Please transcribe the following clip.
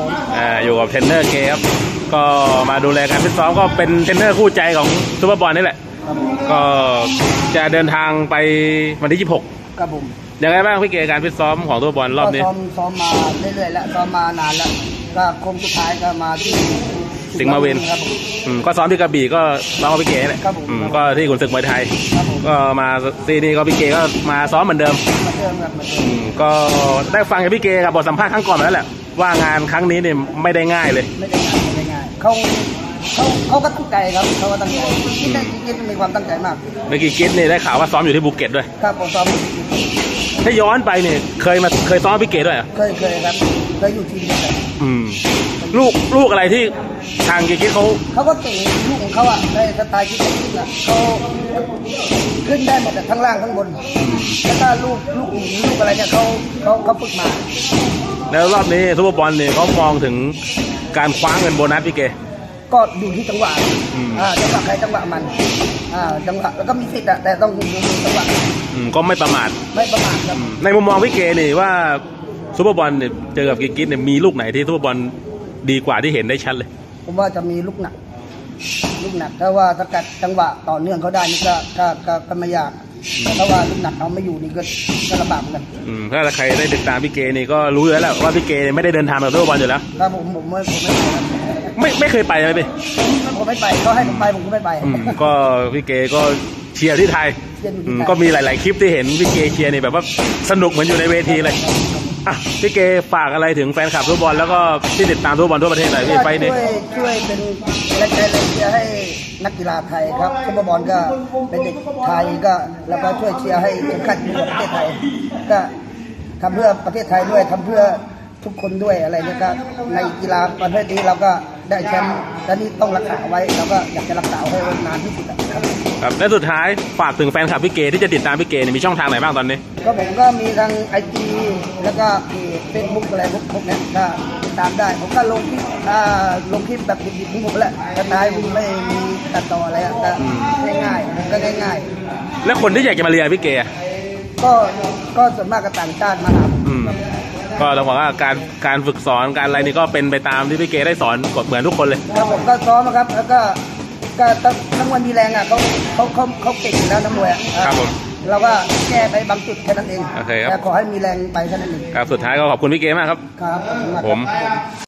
อยู่กับเทรนเนอร์เกครับก็มาดูแลการฟิตซ้อมก็เป็นเทรนเนอร์คู่ใจของซูเปอร์บอลนี่แหละก็จะเดินทางไปวันที่26 ครับผมยังไงบ้างพี่เกการฟิตซ้อมของซูเปอร์บอลรอบนี้ซ้อมมาเรื่อยๆแล้วซ้อมมานานแล้วก็คงสุดท้ายก็มาที่สิงห์มาวินก็ซ้อมที่กระบี่ก็ซ้อมกับพี่เก๋แหละก็ที่ขุนศึกมวยไทยก็มาซีนี่ก็พี่เก๋ก็มาซ้อมเหมือนเดิมก็ได้ฟังจากพี่เก๋กับบทสัมภาษณ์ครั้งก่อนแล้วแหละว่างานครั้งนี้เนี่ยไม่ได้ง่ายเลยไม่ได้ง่ายเขาก็ตั้งใจครับเขาก็ตั้งใจกิ๊ดมีความตั้งใจมากเมื่อกี้กิ๊ดเนี่ยได้ข่าวว่าซ้อมอยู่ที่ภูเก็ตด้วยครับผมซ้อมถ้าย้อนไปเนี่ยเคยซ้อมพี่เก๋ด้วยเคยครับเคยอยู่ทีมเดียวกันลูกอะไรที่ทางกิ๊ดเขาก็เก่งลูกของเขาอ่ะในสไตล์กิ๊ดนะเขาขึ้นได้หมดทั้งล่างทั้งบนแล้วก็ลูกอะไรเนี่ยเขาฝึกมาแล้วรอบนี้ซูเปอร์บอลเนี่ยเขามองถึงการคว้าเงินโบนัสพี่เก๋ก็อยู่ที่จังหวะจังหวะใครจังหวะมันจังหวะแล้วก็มีสิทธิ์แต่ต้องดูจังหวะก็ไม่ประมาทครับในมุมมองพี่เก๋นี่ว่าซูเปอร์บอลเนี่ยเจอกับกิ๊ดเนี่ยมีลูกไหนที่ซูเปอร์บอลดีกว่าที่เห็นได้ชัดเลยผมว่าจะมีลูกหนักถ้าว่าสกัดจังหวะต่อเนื่องเขาได้นี่ก็ไม่ยากเพราะว่าลูกหนักเขาไม่อยู่นี่ก็ลำบากเหมือนกันถ้าใครได้ติดตามพี่เกนี่ก็รู้แล้วแหละว่าพี่เกไม่ได้เดินทางกับซูเปอร์บอลอยู่แล้วครับผมไม่เคยไปเลยพี่ผมไม่ไปเขาให้ผมไปผมก็ไม่ไปก็พี่เกก็เชียร์ที่ไทยก็มีหลายๆคลิปที่เห็นพี่เกเชียร์นี่แบบว่าสนุกเหมือนอยู่ในเวทีเลยพี่เกฝากอะไรถึงแฟนคลับฟุตบอลแล้วก็ที่ติดตามฟุตบอลทั่วประเทศหน่อยพี่ไฟนี้ช่วยเป็นแรงใจเชียร์ให้นักกีฬาไทยครับฟุตบอลก็เป็นเด็กไทยก็แล้วก็ช่วยเชียร์ให้เข็มขัดอยู่กับประเทศไทยก็ทำเพื่อประเทศไทยด้วยทำเพื่อทุกคนด้วยอะไรเนี่ยก็ในกีฬาประเภทนี้เราก็ได้แชมป์และนี่ต้องรักษาไว้เราก็อยากจะรักษาให้นานที่สุดครับและสุดท้ายฝากถึงแฟนคลับพี่เกที่จะติดตามพี่เกมีช่องทางไหนบ้างตอนนี้ก็ผมก็มีทางIGแล้วก็เฟซบุ๊กอะไรพวกนี้ก็ติดตามได้ผมก็ลงคลิปแบบดิบๆของผมแหละกระต่ายผมไม่มีตัดต่ออะไรก็ง่ายๆผมก็ง่ายๆแล้วคนที่อยากจะมาเรียนพี่เกก็ส่วนมากก็ต่างชาติมาครับก็ต้องบอกว่าการฝึกสอนการอะไรนี่ก็เป็นไปตามที่พี่เกได้สอนเหมือนทุกคนเลยครับผมก็ซ้อมนะครับแล้วก็ทั้งวันมีแรงอ่ะเขาเก่งแล้วน้ำมวยครับผมเราก็แก้ไปบางจุดแค่นั้นเองแต่ขอให้มีแรงไปแค่นั้นเองครับสุดท้ายก็ขอบคุณพี่เกมากครับครับผม